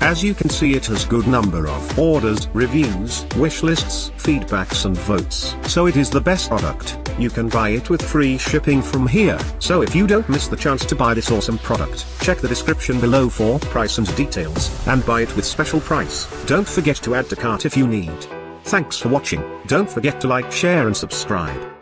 As you can see, it has good number of orders, reviews, wish lists, feedbacks and votes. So it is the best product. You can buy it with free shipping from here. So if you don't miss the chance to buy this awesome product, check the description below for price and details, and buy it with special price. Don't forget to add to cart if you need. Thanks for watching. Don't forget to like, share and subscribe.